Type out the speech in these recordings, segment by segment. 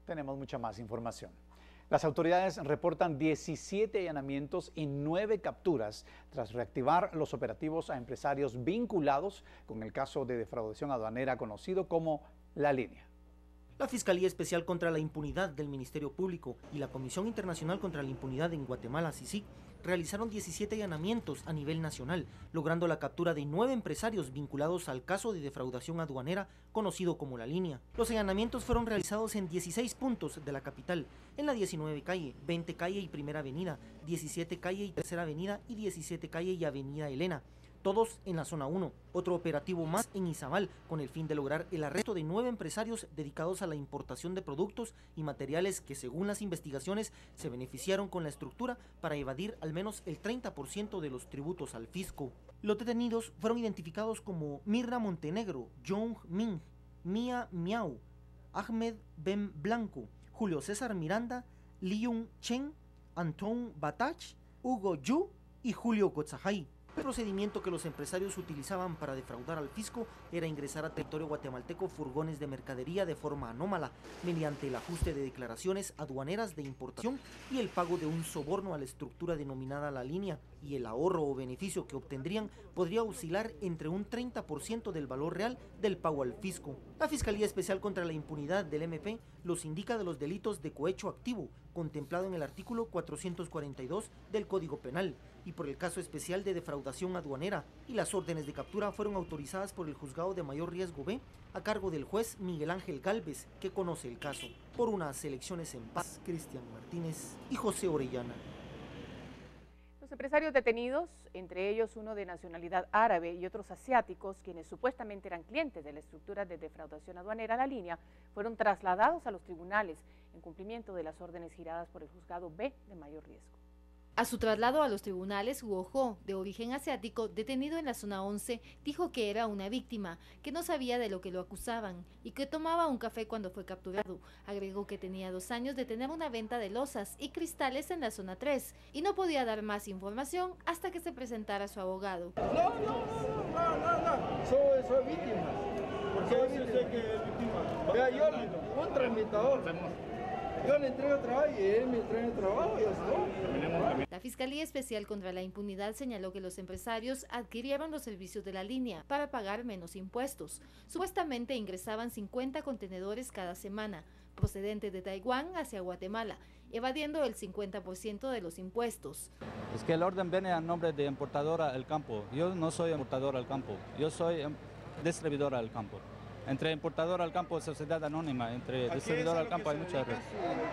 Tenemos mucha más información. Las autoridades reportan 17 allanamientos y 9 capturas tras reactivar los operativos a empresarios vinculados con el caso de defraudación aduanera conocido como La Línea. La Fiscalía Especial contra la Impunidad del Ministerio Público y la Comisión Internacional contra la Impunidad en Guatemala, CICIG, realizaron 17 allanamientos a nivel nacional, logrando la captura de 9 empresarios vinculados al caso de defraudación aduanera conocido como La Línea. Los allanamientos fueron realizados en 16 puntos de la capital, en la 19 calle, 20 calle y Primera Avenida, 17 calle y Tercera Avenida y 17 calle y Avenida Elena, todos en la zona 1. Otro operativo más en Izabal, con el fin de lograr el arresto de 9 empresarios dedicados a la importación de productos y materiales que, según las investigaciones, se beneficiaron con la estructura para evadir al menos el 30% de los tributos al fisco. Los detenidos fueron identificados como Mirna Montenegro, Jong Min, Mia Miau, Ahmed Ben Blanco, Julio César Miranda, Liun Chen, Anton Batach, Hugo Yu y Julio Gotzajay. El procedimiento que los empresarios utilizaban para defraudar al fisco era ingresar a territorio guatemalteco furgones de mercadería de forma anómala, mediante el ajuste de declaraciones aduaneras de importación y el pago de un soborno a la estructura denominada La Línea, y el ahorro o beneficio que obtendrían podría oscilar entre un 30% del valor real del pago al fisco. La Fiscalía Especial contra la Impunidad del MP los indica de los delitos de cohecho activo, contemplado en el artículo 442 del Código Penal, y por el caso especial de defraudación aduanera, y las órdenes de captura fueron autorizadas por el Juzgado de Mayor Riesgo B, a cargo del juez Miguel Ángel Gálvez, que conoce el caso. Por unas elecciones en paz, Cristian Martínez y José Orellana. Los empresarios detenidos, entre ellos uno de nacionalidad árabe y otros asiáticos, quienes supuestamente eran clientes de la estructura de defraudación aduanera La Línea, fueron trasladados a los tribunales en cumplimiento de las órdenes giradas por el Juzgado B de Mayor Riesgo. A su traslado a los tribunales, Hugo Jo, de origen asiático, detenido en la zona 11, dijo que era una víctima, que no sabía de lo que lo acusaban y que tomaba un café cuando fue capturado. Agregó que tenía 2 años de tener una venta de losas y cristales en la zona 3 y no podía dar más información hasta que se presentara su abogado. No, soy víctima. ¿Por qué dice que es víctima? Vea, yo, un tramitador. Yo le entrego trabajo y él me entrega trabajo y ya está. La Fiscalía Especial contra la Impunidad señaló que los empresarios adquirieron los servicios de La Línea para pagar menos impuestos. Supuestamente ingresaban 50 contenedores cada semana, procedentes de Taiwán hacia Guatemala, evadiendo el 50% de los impuestos. Es que el orden viene a nombre de importadora al campo. Yo no soy importadora al campo, yo soy distribuidora al campo. Entre importadora al campo, sociedad anónima, entre distribuidora al campo hay muchas redes.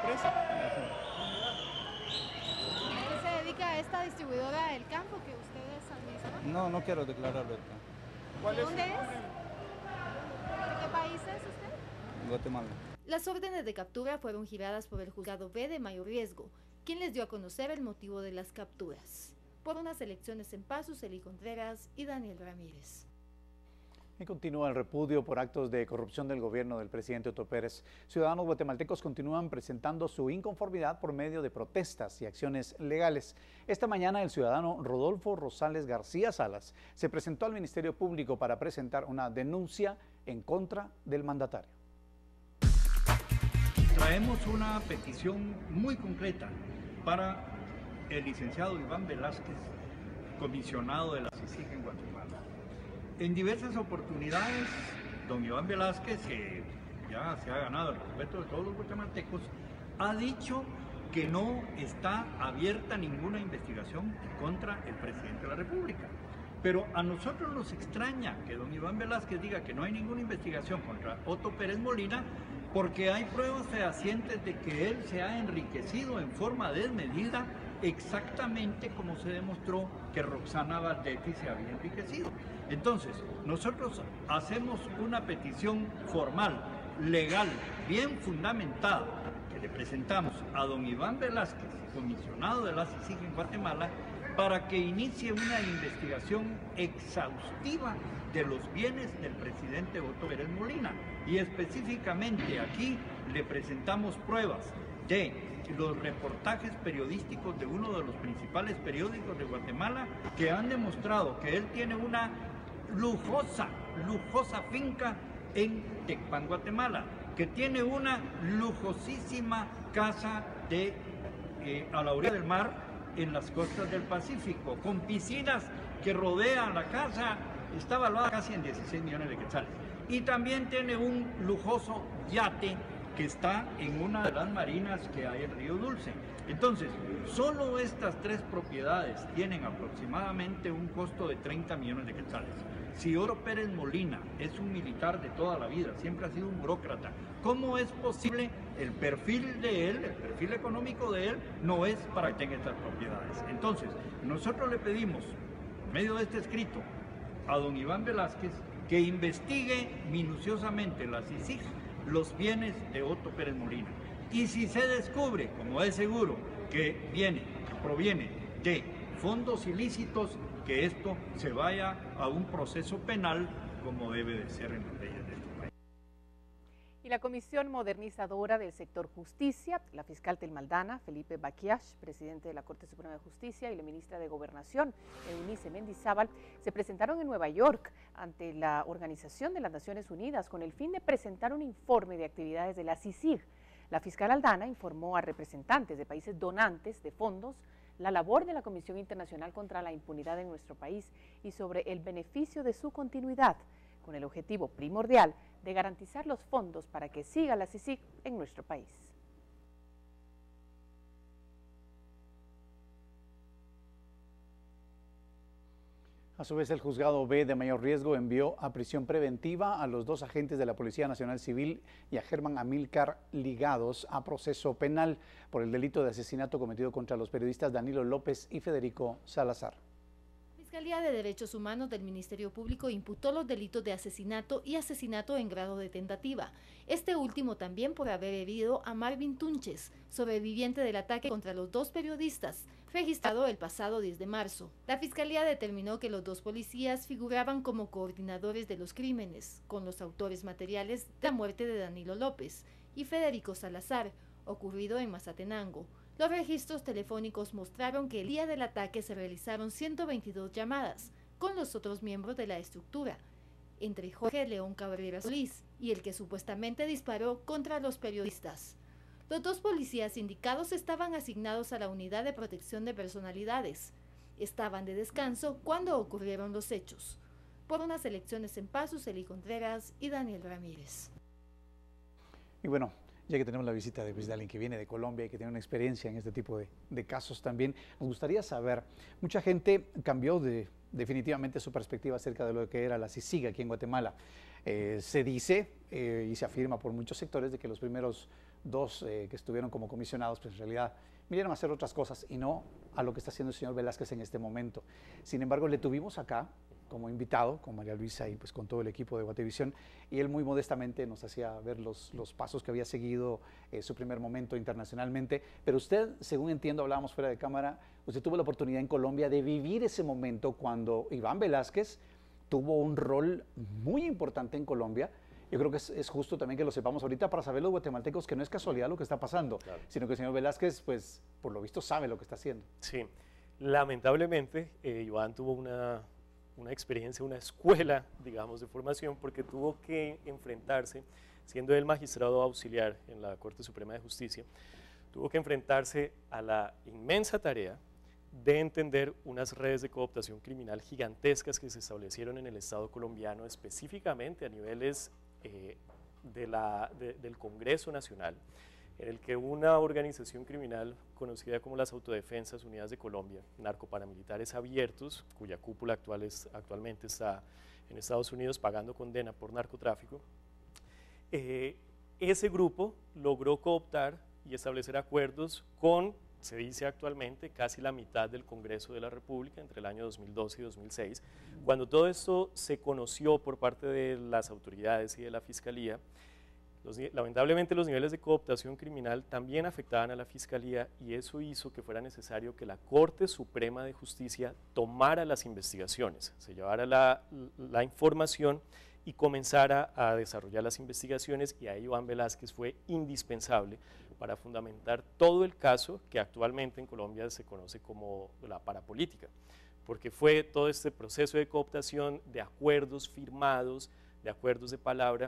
¿Qué se dedica a esta distribuidora del campo que ustedes administran? No quiero declararlo. ¿De dónde es? ¿De qué país es usted? Guatemala. Las órdenes de captura fueron giradas por el Juzgado B de Mayor Riesgo, quien les dio a conocer el motivo de las capturas. Por unas elecciones en paz, Suseli Contreras y Daniel Ramírez. Y continúa el repudio por actos de corrupción del gobierno del presidente Otto Pérez. Ciudadanos guatemaltecos continúan presentando su inconformidad por medio de protestas y acciones legales. Esta mañana el ciudadano Rodolfo Rosales García Salas se presentó al Ministerio Público para presentar una denuncia en contra del mandatario. Traemos una petición muy concreta para el licenciado Iván Velázquez, comisionado de la CICIG en Guatemala. En diversas oportunidades, don Iván Velázquez, que ya se ha ganado el respeto de todos los guatemaltecos, ha dicho que no está abierta ninguna investigación contra el presidente de la República. Pero a nosotros nos extraña que don Iván Velázquez diga que no hay ninguna investigación contra Otto Pérez Molina, porque hay pruebas fehacientes de que él se ha enriquecido en forma desmedida, exactamente como se demostró que Roxana Valdetti se había enriquecido. Entonces, nosotros hacemos una petición formal, legal, bien fundamentada, que le presentamos a don Iván Velázquez, comisionado de la CICIG en Guatemala, para que inicie una investigación exhaustiva de los bienes del presidente Otto Pérez Molina. Y específicamente aquí le presentamos pruebas de los reportajes periodísticos de uno de los principales periódicos de Guatemala que han demostrado que él tiene una lujosa finca en Tecpan, Guatemala, que tiene una lujosísima casa a la orilla del mar en las costas del Pacífico, con piscinas que rodean la casa, está valuada casi en 16 millones de quetzales. Y también tiene un lujoso yate que está en una de las marinas que hay en Río Dulce. Entonces, solo estas tres propiedades tienen aproximadamente un costo de 30 millones de quetzales. Si Otto Pérez Molina es un militar de toda la vida, siempre ha sido un burócrata, ¿cómo es posible el perfil de él, el perfil económico de él, no es para que tenga estas propiedades? Entonces, nosotros le pedimos, por medio de este escrito, a don Iván Velázquez, que investigue minuciosamente la CICIG los bienes de Otto Pérez Molina. Y si se descubre, como es seguro, que proviene de fondos ilícitos, que esto se vaya a un proceso penal como debe de ser en las leyes de este país. Y la Comisión Modernizadora del Sector Justicia, la fiscal Telmaldana, Felipe Baquiash, presidente de la Corte Suprema de Justicia, y la ministra de Gobernación, Eunice Mendizábal, se presentaron en Nueva York ante la Organización de las Naciones Unidas con el fin de presentar un informe de actividades de la CICIG. La fiscal Aldana informó a representantes de países donantes de fondos la labor de la Comisión Internacional contra la Impunidad en nuestro país y sobre el beneficio de su continuidad, con el objetivo primordial de garantizar los fondos para que siga la CICIG en nuestro país. A su vez, el juzgado B de mayor riesgo envió a prisión preventiva a los dos agentes de la Policía Nacional Civil y a Germán Amílcar, ligados a proceso penal por el delito de asesinato cometido contra los periodistas Danilo López y Federico Salazar. La Fiscalía de Derechos Humanos del Ministerio Público imputó los delitos de asesinato y asesinato en grado de tentativa, este último también por haber herido a Marvin Tunches, sobreviviente del ataque contra los dos periodistas, registrado el pasado 10 de marzo. La Fiscalía determinó que los dos policías figuraban como coordinadores de los crímenes, con los autores materiales de la muerte de Danilo López y Federico Salazar, ocurrido en Mazatenango. Los registros telefónicos mostraron que el día del ataque se realizaron 122 llamadas con los otros miembros de la estructura, entre Jorge León Cabrera Solís y el que supuestamente disparó contra los periodistas. Los dos policías indicados estaban asignados a la Unidad de Protección de Personalidades. Estaban de descanso cuando ocurrieron los hechos. Por unas elecciones en Paz, Suseli Contreras y Daniel Ramírez. Y bueno, ya que tenemos la visita de alguien que viene de Colombia y que tiene una experiencia en este tipo de casos también, nos gustaría saber, mucha gente cambió definitivamente su perspectiva acerca de lo que era la CICIG aquí en Guatemala. Se dice y se afirma por muchos sectores de que los primeros dos que estuvieron como comisionados, pues en realidad vinieron a hacer otras cosas y no a lo que está haciendo el señor Velázquez en este momento. Sin embargo, le tuvimos acá como invitado, con María Luisa y pues con todo el equipo de Guatevisión, y él muy modestamente nos hacía ver los pasos que había seguido su primer momento internacionalmente, pero usted, según entiendo, hablábamos fuera de cámara, usted tuvo la oportunidad en Colombia de vivir ese momento cuando Iván Velázquez tuvo un rol muy importante en Colombia. Yo creo que es justo también que lo sepamos ahorita para saber los guatemaltecos que no es casualidad lo que está pasando, claro, sino que el señor Velázquez, pues, por lo visto sabe lo que está haciendo. Sí, lamentablemente Iván tuvo una experiencia, una escuela, digamos, de formación, porque tuvo que enfrentarse, siendo él magistrado auxiliar en la Corte Suprema de Justicia, tuvo que enfrentarse a la inmensa tarea de entender unas redes de cooptación criminal gigantescas que se establecieron en el Estado colombiano, específicamente a niveles del Congreso Nacional, en el que una organización criminal conocida como las Autodefensas Unidas de Colombia, narcoparamilitares abiertos, cuya cúpula actualmente está en Estados Unidos pagando condena por narcotráfico, ese grupo logró cooptar y establecer acuerdos con, se dice actualmente, casi la mitad del Congreso de la República entre el año 2012 y 2006. Cuando todo esto se conoció por parte de las autoridades y de la Fiscalía, lamentablemente los niveles de cooptación criminal también afectaban a la Fiscalía y eso hizo que fuera necesario que la Corte Suprema de Justicia tomara las investigaciones, se llevara la información y comenzara a desarrollar las investigaciones, y ahí Iván Velázquez fue indispensable para fundamentar todo el caso que actualmente en Colombia se conoce como la parapolítica, porque fue todo este proceso de cooptación, de acuerdos firmados, de acuerdos de palabra,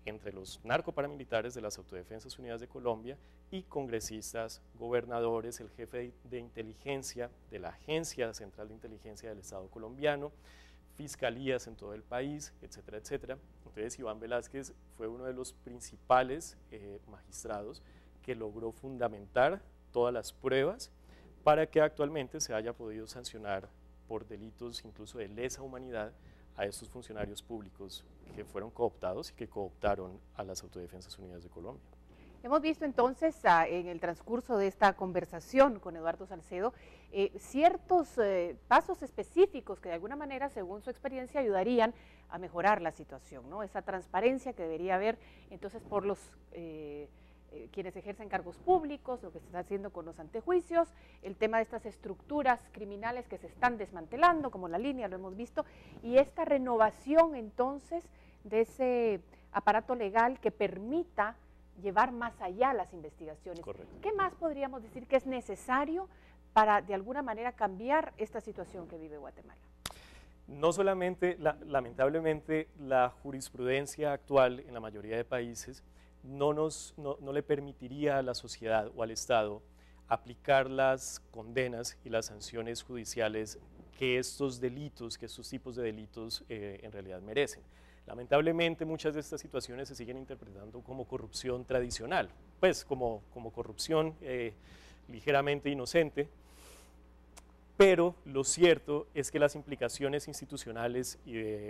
entre los narcoparamilitares de las Autodefensas Unidas de Colombia y congresistas, gobernadores, el jefe de inteligencia de la Agencia Central de Inteligencia del Estado colombiano, fiscalías en todo el país, etcétera, etcétera. Entonces Iván Velázquez fue uno de los principales magistrados que logró fundamentar todas las pruebas para que actualmente se haya podido sancionar por delitos incluso de lesa humanidad a estos funcionarios públicos que fueron cooptados y que cooptaron a las Autodefensas Unidas de Colombia. Hemos visto entonces en el transcurso de esta conversación con Eduardo Salcedo ciertos pasos específicos que de alguna manera, según su experiencia, ayudarían a mejorar la situación, ¿no? Esa transparencia que debería haber entonces por los quienes ejercen cargos públicos, lo que se está haciendo con los antejuicios, el tema de estas estructuras criminales que se están desmantelando, como la línea, lo hemos visto, y esta renovación entonces de ese aparato legal que permita llevar más allá las investigaciones. Correcto. ¿Qué más podríamos decir que es necesario para de alguna manera cambiar esta situación que vive Guatemala? No solamente, lamentablemente, la jurisprudencia actual en la mayoría de países no le permitiría a la sociedad o al Estado aplicar las condenas y las sanciones judiciales que estos delitos, que estos tipos de delitos en realidad merecen. Lamentablemente muchas de estas situaciones se siguen interpretando como corrupción tradicional, pues como corrupción ligeramente inocente, pero lo cierto es que las implicaciones institucionales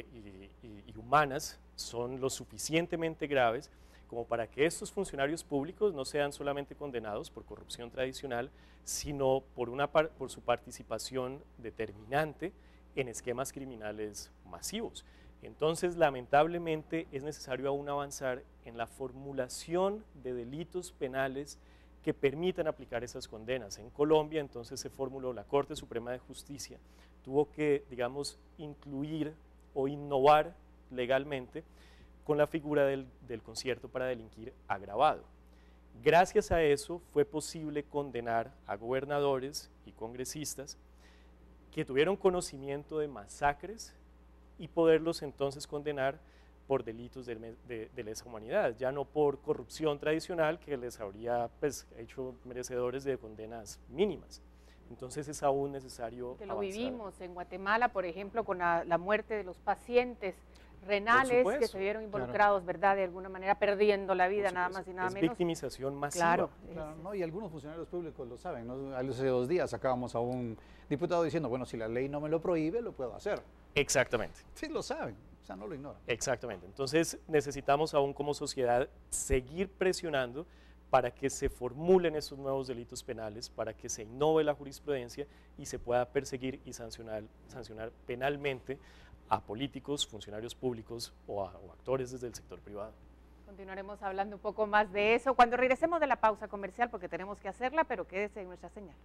y humanas son lo suficientemente graves como para que estos funcionarios públicos no sean solamente condenados por corrupción tradicional, sino por su participación determinante en esquemas criminales masivos. Entonces, lamentablemente, es necesario aún avanzar en la formulación de delitos penales que permitan aplicar esas condenas. En Colombia, entonces, se formuló la Corte Suprema de Justicia, tuvo que, digamos, incluir o innovar legalmente con la figura del concierto para delinquir agravado. Gracias a eso fue posible condenar a gobernadores y congresistas que tuvieron conocimiento de masacres y poderlos entonces condenar por delitos de lesa humanidad, ya no por corrupción tradicional que les habría hecho merecedores de condenas mínimas. Entonces es aún necesario que lo avanzar. vivimos en Guatemala, por ejemplo, con la muerte de los pacientes renales que se vieron involucrados, claro, ¿verdad? De alguna manera perdiendo la vida, nada más y nada menos. Es victimización masiva. Claro, ¿no? Y algunos funcionarios públicos lo saben, ¿no? Hace 2 días sacábamos a un diputado diciendo, bueno, si la ley no me lo prohíbe, lo puedo hacer. Exactamente. Sí, lo saben, o sea, no lo ignoran. Exactamente. Entonces necesitamos aún como sociedad seguir presionando para que se formulen esos nuevos delitos penales, para que se innove la jurisprudencia y se pueda perseguir y sancionar penalmente a políticos, funcionarios públicos o actores desde el sector privado. Continuaremos hablando un poco más de eso cuando regresemos de la pausa comercial, porque tenemos que hacerla, pero quédese en nuestra señal.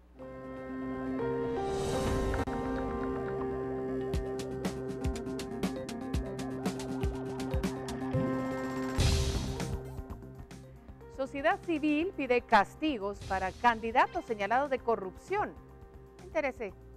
Sociedad Civil pide castigos para candidatos señalados de corrupción. Interese.